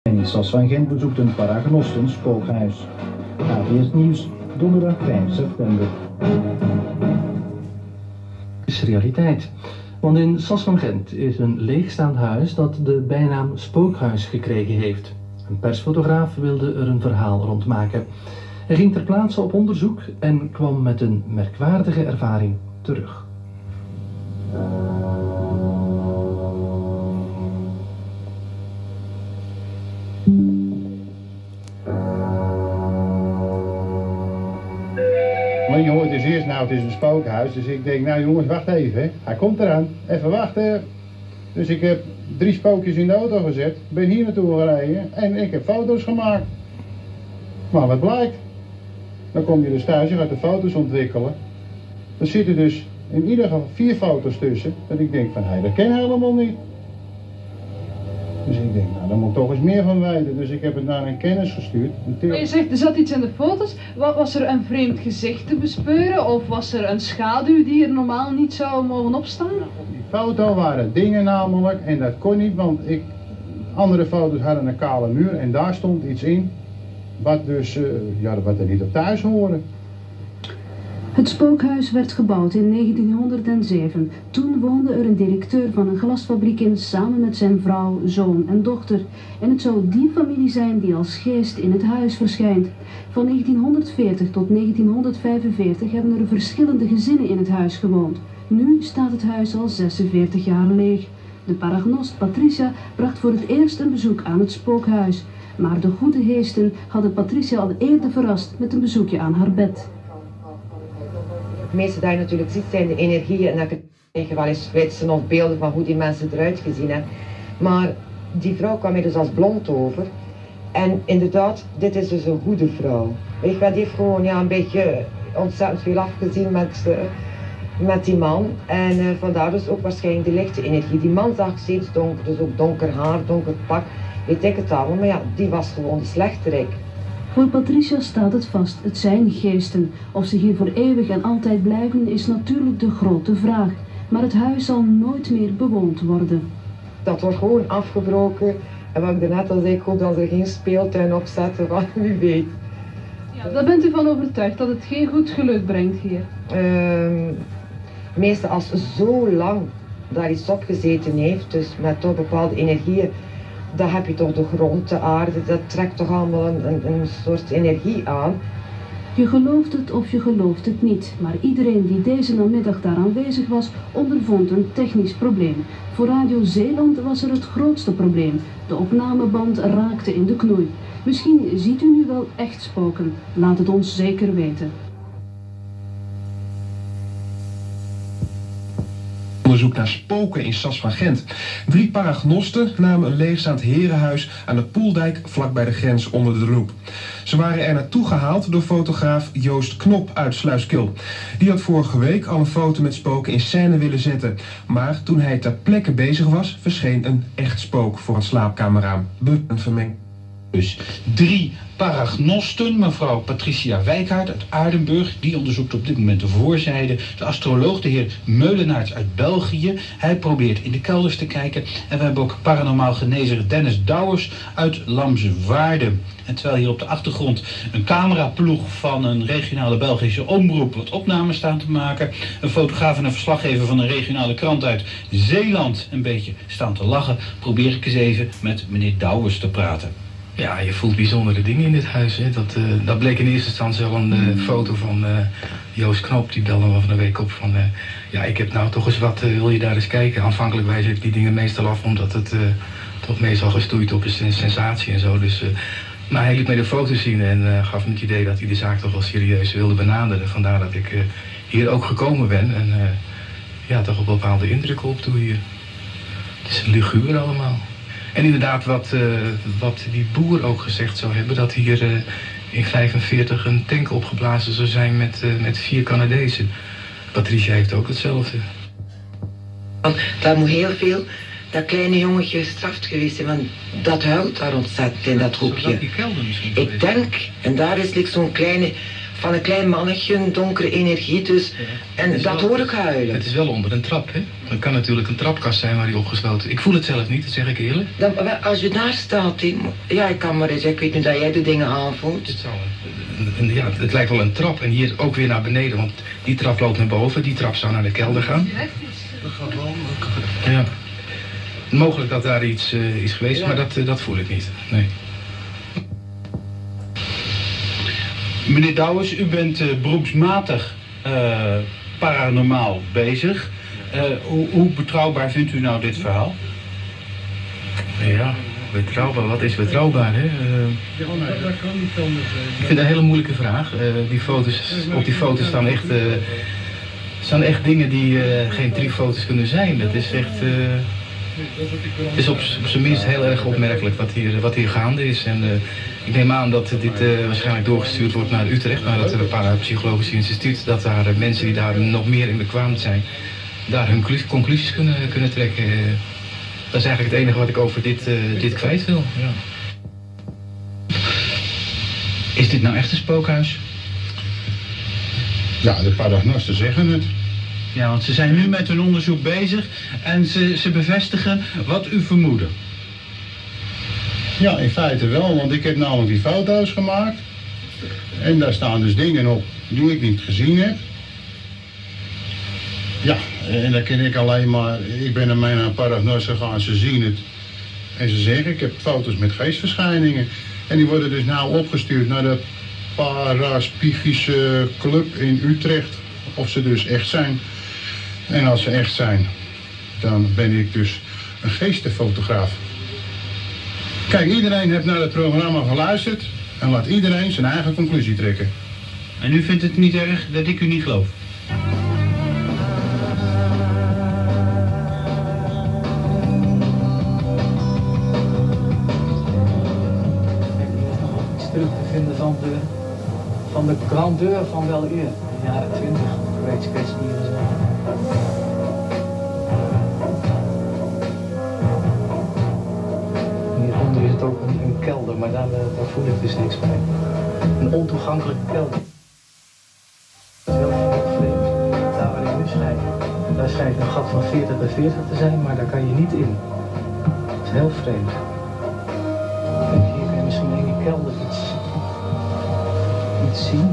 En in Sas van Gent bezoekt een paragnosten spookhuis. AVS Nieuws, donderdag 5 september. Is realiteit. Want in Sas van Gent is een leegstaand huis dat de bijnaam spookhuis gekregen heeft. Een persfotograaf wilde er een verhaal rond maken. Hij ging ter plaatse op onderzoek en kwam met een merkwaardige ervaring terug. Maar je hoort dus eerst, nou het is een spookhuis, dus ik denk, nou jongens, wacht even, hè. Hij komt eraan, even wachten. Dus ik heb 3 spookjes in de auto gezet, ben hier naartoe gereden en ik heb foto's gemaakt. Maar wat blijkt? Dan kom je dus thuis, je gaat de foto's ontwikkelen. Er zitten dus in ieder geval 4 foto's tussen, dat ik denk van, hé, dat ken helemaal niet. Dus ik denk, nou, daar moet ik toch eens meer van weten. Dus ik heb het naar een kennis gestuurd. Je zegt, er zat iets in de foto's. Was er een vreemd gezicht te bespeuren? Of was er een schaduw die er normaal niet zou mogen opstaan? Op die foto waren dingen namelijk, en dat kon niet, want andere foto's hadden een kale muur en daar stond iets in. Wat dus, wat er niet op thuis hoorde. Het spookhuis werd gebouwd in 1907. Toen woonde er een directeur van een glasfabriek in samen met zijn vrouw, zoon en dochter. En het zou die familie zijn die als geest in het huis verschijnt. Van 1940 tot 1945 hebben er verschillende gezinnen in het huis gewoond. Nu staat het huis al 46 jaar leeg. De paragnost Patricia bracht voor het eerst een bezoek aan het spookhuis. Maar de goede geesten hadden Patricia al eerder verrast met een bezoekje aan haar bed. Het meeste dat je natuurlijk ziet zijn de energieën en dat je wel eens flitsen of beelden van hoe die mensen eruit gezien hebben. Maar die vrouw kwam mij dus als blond over. En inderdaad, dit is dus een goede vrouw. Weet je wel, die heeft gewoon een beetje ontzettend veel afgezien met die man. En vandaar dus ook waarschijnlijk de lichte energie. Die man zag steeds donker, dus ook donker haar, donker pak. Weet ik het allemaal, maar ja, die was gewoon de slechterik. Voor Patricia staat het vast, het zijn geesten. Of ze hier voor eeuwig en altijd blijven is natuurlijk de grote vraag. Maar het huis zal nooit meer bewoond worden. Dat wordt gewoon afgebroken. En wat ik daarnet al zei, ik hoop dat ze er geen speeltuin op zetten, want wie weet. Ja, daar bent u van overtuigd dat het geen goed geluk brengt hier? Meestal als zo lang daar iets op gezeten heeft, dus met toch bepaalde energieën, dan heb je toch de grond, de aarde, dat trekt toch allemaal een soort energie aan. Je gelooft het of je gelooft het niet, maar iedereen die deze namiddag daar aanwezig was, ondervond een technisch probleem. Voor Radio Zeeland was er het grootste probleem. De opnameband raakte in de knoei. Misschien ziet u nu wel echt spoken. Laat het ons zeker weten. Onderzoek naar spoken in Sas van Gent. 3 paragnosten namen een leegstaand herenhuis aan de Poeldijk vlakbij de grens onder de loep. Ze waren er naartoe gehaald door fotograaf Joost Knop uit Sluiskil. Die had vorige week al een foto met spoken in scène willen zetten. Maar toen hij ter plekke bezig was, verscheen een echt spook voor het slaapkamerraam. Een vermenging. Dus 3 paragnosten, mevrouw Patricia Wijkaert uit Aardenburg, die onderzoekt op dit moment de voorzijde. De astroloog, de heer Meulenaerts uit België, hij probeert in de kelders te kijken. En we hebben ook paranormaal genezer Dennis Douwers uit Lamswaarden. En terwijl hier op de achtergrond een cameraploeg van een regionale Belgische omroep wat opnames staan te maken, een fotograaf en een verslaggever van een regionale krant uit Zeeland een beetje staan te lachen, probeer ik eens even met meneer Douwers te praten. Ja, je voelt bijzondere dingen in dit huis. Hè. Dat bleek in eerste instantie al een foto van Joost Knop. Die belde me van een week op van... ja, ik heb nou toch eens wat, wil je daar eens kijken? Aanvankelijk wijs ik die dingen meestal af, omdat het toch meestal gestoeid op is een sensatie en zo. Dus, maar hij liet mij de foto's zien en gaf me het idee dat hij de zaak toch wel serieus wilde benaderen. Vandaar dat ik hier ook gekomen ben en ja, toch een bepaalde indruk op doe hier. Het is luguur allemaal. En inderdaad wat die boer ook gezegd zou hebben, dat hier in 1945 een tank opgeblazen zou zijn met 4 Canadezen. Patricia heeft ook hetzelfde. Dat moet heel veel, dat kleine jongetje gestraft geweest zijn, want dat huilt daar ontzettend in dat hoekje. Ik denk, en daar is zo'n kleine van een klein mannetje, een donkere energie dus. En dat hoor ik huilen. Het is wel onder een trap, hè? Het kan natuurlijk een trapkast zijn waar hij opgesloten is. Ik voel het zelf niet, dat zeg ik eerlijk. Dan, als je daar staat, ja, ik kan maar eens, ik weet niet dat jij de dingen aanvoelt. Ja, het lijkt wel een trap en hier ook weer naar beneden, want die trap loopt naar boven, die trap zou naar de kelder gaan. Ja. Mogelijk dat daar iets is geweest, maar dat voel ik niet. Nee. Meneer Douwes, u bent beroepsmatig paranormaal bezig. Hoe betrouwbaar vindt u nou dit verhaal? Ja, betrouwbaar. Wat is betrouwbaar, hè? Ik vind het een hele moeilijke vraag. Op die foto's staan echt dingen die geen 3 foto's kunnen zijn. Dat is echt... het is op zijn minst heel erg opmerkelijk wat hier gaande is. En ik neem aan dat dit waarschijnlijk doorgestuurd wordt naar Utrecht, naar het Parapsychologisch Instituut. Dat daar mensen die daar nog meer in bekwaamd zijn, daar hun conclusies kunnen trekken. Dat is eigenlijk het enige wat ik over dit kwijt wil. Ja. Is dit nou echt een spookhuis? Ja, de paragnosten zeggen het. Ja, want ze zijn nu met hun onderzoek bezig en ze bevestigen wat u vermoedde. Ja, in feite wel, want ik heb namelijk die foto's gemaakt. En daar staan dus dingen op die ik niet gezien heb. Ja, en dan ken ik alleen maar, ik ben ermee naar een paragnost gegaan, ze zien het. En ze zeggen, ik heb foto's met geestverschijningen. En die worden dus nou opgestuurd naar de Paraspychische Club in Utrecht. Of ze dus echt zijn. En als ze echt zijn, dan ben ik dus een geestenfotograaf. Kijk, iedereen heeft naar het programma geluisterd en laat iedereen zijn eigen conclusie trekken. En u vindt het niet erg dat ik u niet geloof? Iets terug te vinden van de grandeur van wel eer. De jaren 20, Great Sketch hier en zo. Hieronder is het ook een kelder, maar daar voel ik dus niks bij. Een ontoegankelijke kelder. Dat is heel vreemd. Daar waar ik nu schrijf, daar schijnt een gat van 40 bij 40 te zijn, maar daar kan je niet in. Dat is heel vreemd. Kijk, hier kan je misschien in die kelder iets zien.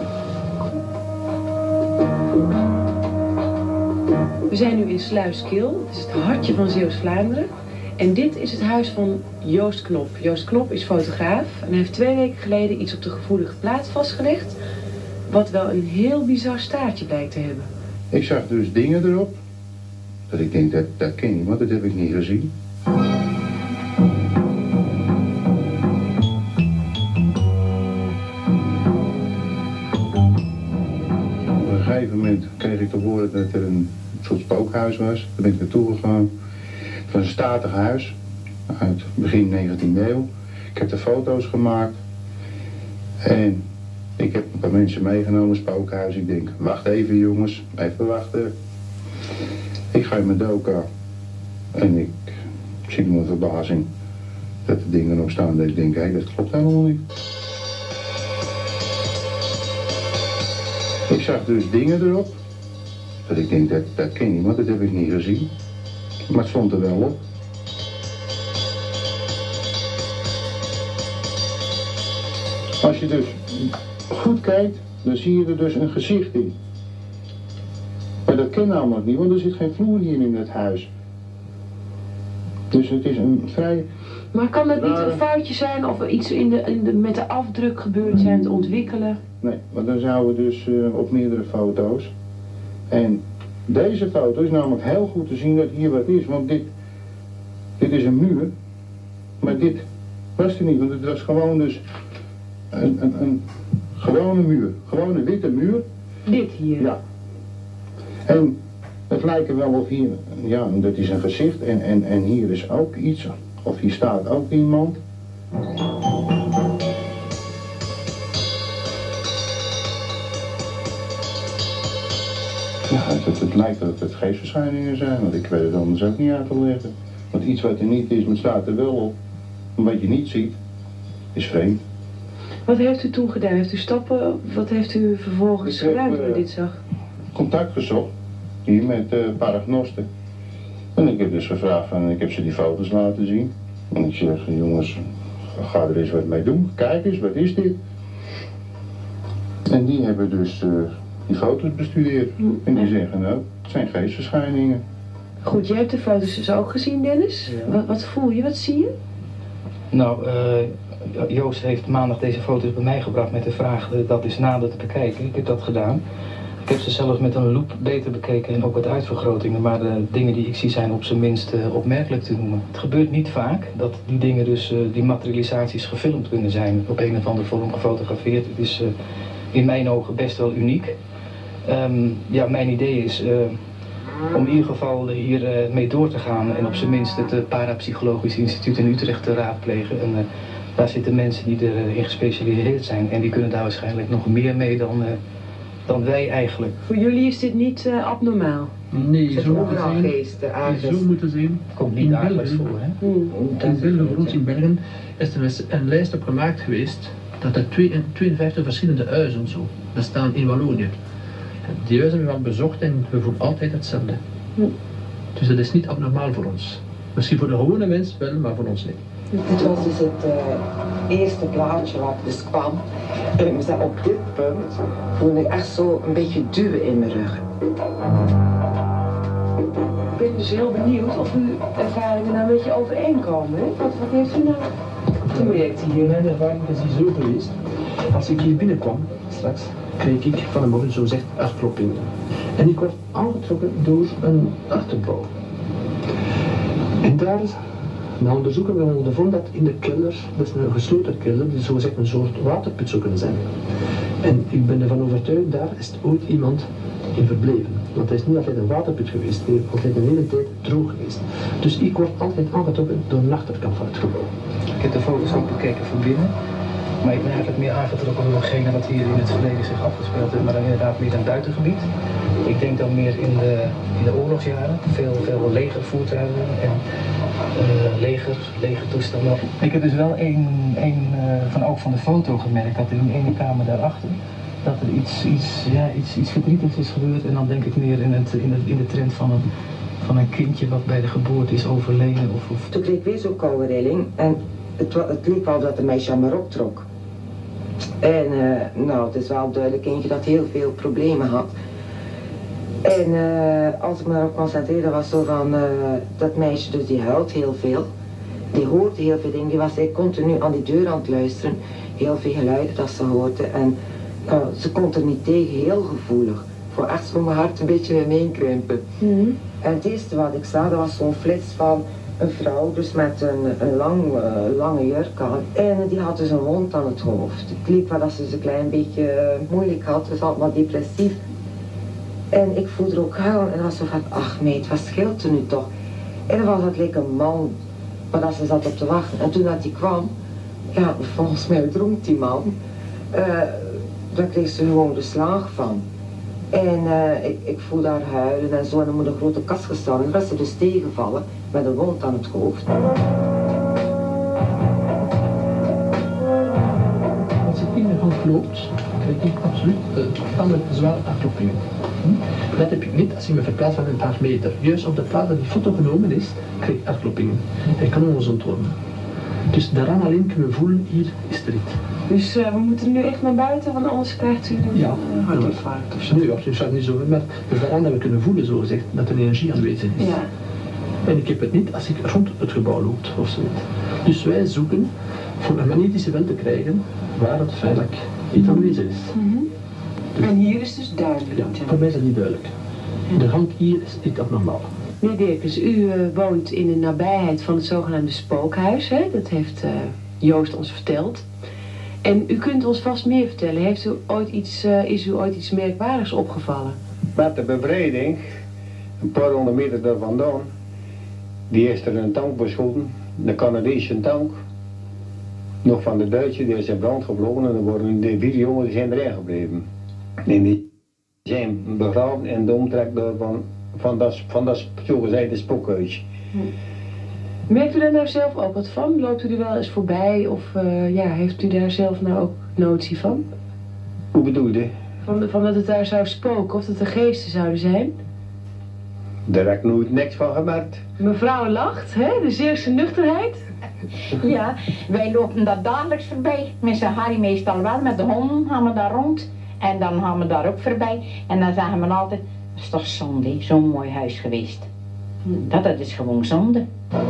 We zijn nu in Sluiskil, het is het hartje van Zeeuws-Vlaanderen. En dit is het huis van Joost Knop. Joost Knop is fotograaf en hij heeft 2 weken geleden iets op de gevoelige plaats vastgelegd. Wat wel een heel bizar staartje blijkt te hebben. Ik zag dus dingen erop, dat ik denk, dat ken niemand, dat heb ik niet gezien. Op een gegeven moment kreeg ik te horen dat er een soort spookhuis was. Daar ben ik naartoe gegaan. Het was een statig huis uit begin 19e eeuw. Ik heb de foto's gemaakt en ik heb een paar mensen meegenomen, spookhuis. Ik denk, wacht even jongens, even wachten. Ik ga in mijn doka en ik zie met verbazing dat de dingen nog staan. Dat ik denk, hé, dat klopt helemaal niet. Ik zag dus dingen erop, dat ik denk, dat ken niemand, dat heb ik niet gezien. Maar het stond er wel op. Als je dus goed kijkt, dan zie je er dus een gezicht in. Maar dat ken namelijk niet, want er zit geen vloer hier in het huis. Dus het is een vrij... Maar kan dat niet een foutje zijn of iets met de afdruk gebeurd zijn, te ontwikkelen? Nee, want dan zouden we dus op meerdere foto's. En deze foto is namelijk heel goed te zien dat hier wat is, want dit is een muur. Maar dit was er niet, want het was gewoon dus een gewone muur, gewoon een witte muur. Dit hier? Ja. En het lijkt er wel of hier, ja, dat is een gezicht en hier is ook iets, of hier staat ook iemand. Ja, het lijkt dat het geestverschijningen zijn, want ik weet het anders ook niet uit te leggen. Want iets wat er niet is, maar staat er wel op. Maar wat je niet ziet, is vreemd. Wat heeft u toen gedaan? Heeft u stappen, wat heeft u vervolgens gedaan toen u dit zag? Contact gezocht, hier met paragnosten. En ik heb dus gevraagd van, ik heb ze die foto's laten zien. En ik zeg, jongens, ga er eens wat mee doen. Kijk eens, wat is dit? En die hebben dus die foto's bestudeerd. En die zeggen, nou, het zijn geestverschijningen. Goed, jij hebt de foto's dus ook gezien, Dennis. Ja. Wat voel je, wat zie je? Nou, Joost heeft maandag deze foto's bij mij gebracht met de vraag dat eens nader te bekijken. Ik heb dat gedaan. Ik heb ze zelfs met een loep beter bekeken en ook met uitvergrotingen, maar de dingen die ik zie zijn op zijn minst opmerkelijk te noemen. Het gebeurt niet vaak dat die dingen dus, die materialisaties gefilmd kunnen zijn, op een of andere vorm gefotografeerd. Het is in mijn ogen best wel uniek. Ja, mijn idee is om in ieder geval hier mee door te gaan en op zijn minst het Parapsychologisch Instituut in Utrecht te raadplegen. En daar zitten mensen die erin gespecialiseerd zijn en die kunnen daar waarschijnlijk nog meer mee dan wij eigenlijk. Voor jullie is dit niet abnormaal? Nee, zo moeten zien. Komt niet dagelijks voor, hè? In België, voor ons in België, is er een lijst op gemaakt geweest dat er 52 verschillende huizen zo bestaan in Wallonië. Die huizen hebben we al bezocht en we voelen altijd hetzelfde. Dus dat is niet abnormaal voor ons. Misschien voor de gewone mens wel, maar voor ons niet. Dit was dus het eerste plaatje waar ik dus kwam. En ik zei, op dit punt voelde ik echt zo een beetje duwen in mijn rug. Ik ben dus heel benieuwd of uw ervaringen nou een beetje overeenkomen. Hè? Wat heeft u nou gemerkt hier? Mijn ervaring is hier zo geweest. Als ik hier binnenkwam, straks, kreeg ik van een morgen zo zegt hartkloppingen. En ik werd aangetrokken door een achterbouw. En daar, na onderzoeken, we ondervonden dat in de kelder, dat is een gesloten kelder, die zogezegd een soort waterput zou kunnen zijn. En ik ben ervan overtuigd, daar is ooit iemand in verbleven. Want hij is niet altijd een waterput geweest, hij is altijd een hele tijd droog geweest. Dus ik word altijd aangetrokken door een achterkant van het gebouw. Ik heb de foto's ook bekeken van binnen. Maar ik ben eigenlijk meer aangetrokken door hetgene wat hier in het verleden zich afgespeeld heeft, maar dan inderdaad meer een buitengebied. Ik denk dan meer in de oorlogsjaren, veel legervoertuigen en legertoestanden. Ik heb dus wel ook van de foto gemerkt dat er in de ene kamer daarachter, dat er iets verdrietigs is gebeurd en dan denk ik meer in de trend van een kindje wat bij de geboorte is overleden. Toen kreeg ik weer zo'n koude rilling en het leek wel dat de meisje aan me optrok. En nou, het is wel duidelijk eentje dat heel veel problemen had. En als ik me daarop concentreerde was zo van, dat meisje dus die huilt heel veel. Die hoort heel veel dingen, die was continu aan die deur aan het luisteren. Heel veel geluiden dat ze hoorde en ze kon er niet tegen, heel gevoelig. Voor echt voor mijn hart een beetje weer meekrimpen. En het eerste wat ik zag, dat was zo'n flits van een vrouw, dus met een lange jurk aan. En die had dus een wond aan het hoofd. Het leek wel dat ze een klein beetje moeilijk had, dus allemaal depressief. En ik voelde er ook huilen en was zo van, ach meid, wat scheelt er nu toch? En dan was het leek een man, maar dat ze zat op te wachten. En toen dat die kwam, ja, volgens mij dronk die man, daar kreeg ze gewoon de slaag van. En ik voelde haar huilen en zo, en dan moet een grote kast gestaan. En dan was ze dus tegenvallen met een wond aan het hoofd. Als ik in de hand loopt, krijg ik absoluut tamelijk zware hartkloppingen. Dat heb ik niet als ik me verplaats van een paar meter. Juist op de plaats dat die foto genomen is, krijg ik hartkloppingen. Ik kan ons ontwormen. Dus daaraan alleen kunnen we voelen, hier is er iets. Dus we moeten nu echt naar buiten, want anders krijgt u een hartinfarct of zo. Nee, absoluut niet zo. Maar dus daaraan dat we kunnen voelen, zo gezegd, dat er energie aanwezig is. Ja. En ik heb het niet als ik rond het gebouw loop of zo. Dus wij zoeken voor een magnetische veld te krijgen waar het feitelijk iets aanwezig is. Dus, en hier is dus duidelijk. Ja, voor mij is dat niet duidelijk. De hand hier is niet abnormaal. Meneer Dirkens, u woont in de nabijheid van het zogenaamde spookhuis, hè? Dat heeft Joost ons verteld. En u kunt ons vast meer vertellen. Heeft u ooit is u ooit iets merkwaardigs opgevallen? Met de bevrijding, een paar honderd meter daar vandaan, die is er een tank beschoten, de Canadese tank. Nog van de Duitse, die is in brand gevlogen en er worden de 4 jongens die zijn erin gebleven. En die zijn begraven in de omtrek van dat zogezegde spookhuis. Merkt u daar nou zelf ook wat van? Loopt u er wel eens voorbij of heeft u daar zelf nou ook notie van? Hoe bedoel je? Van dat het daar zou spoken of dat er geesten zouden zijn? Daar heb ik nooit niks van gemerkt. Mevrouw lacht, hè? De Zeeuwse nuchterheid. Ja, wij lopen daar dagelijks voorbij. Met z'n Harry meestal wel, met de honden gaan we daar rond. En dan gaan we daar ook voorbij. En dan zeggen we altijd, dat is toch zonde, zo'n mooi huis geweest. Dat is gewoon zonde.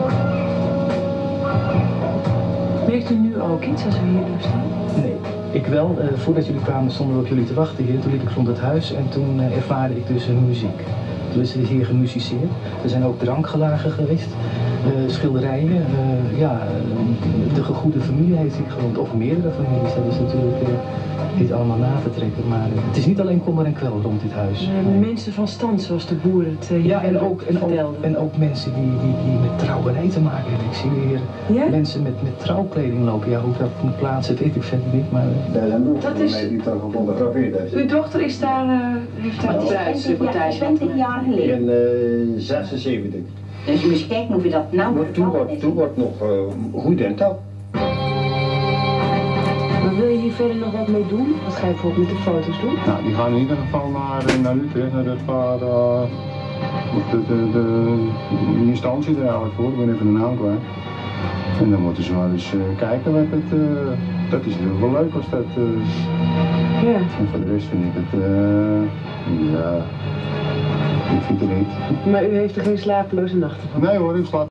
Merkt u nu ook iets als we hier staan? Nee, ik wel. Voordat jullie kwamen stonden we op jullie te wachten hier. Toen liep ik rond het huis en toen ervaarde ik dus muziek. Toen is er hier gemusiceerd. Er zijn ook drankgelagen geweest, schilderijen. De gegoede familie heeft hier gewoond, of meerdere families. Dat is natuurlijk niet allemaal na te trekken. Maar het is niet alleen kommer en kwel rond dit huis. Mensen van stand, zoals de boeren het vertelden. En ook mensen die met trouwerij te maken hebben. Ik zie hier mensen met trouwkleding lopen. Ja, hoe dat moet plaatsen, weet ik verder niet. Maar dat is... die dan gefotografeerd heeft. Uw dochter is daar, heeft daar een bruidsreportage 20 jaar geleden. In 76. Dus je moet kijken hoe je dat nou Maar toen wordt nog goed in touw. Maar wil je hier verder nog wat mee doen? Wat ga je bijvoorbeeld met de foto's doen? Nou, die gaan in ieder geval naar Utrecht, naar het waar de instantie er eigenlijk voor, ik ben even de naam kwijt. En dan moeten ze maar eens kijken wat het, dat is heel wel leuk als dat, ja. En voor de rest vind ik het, ja, ik vind het niet. Maar u heeft er geen slapeloze nachten van? Nee hoor, ik slaap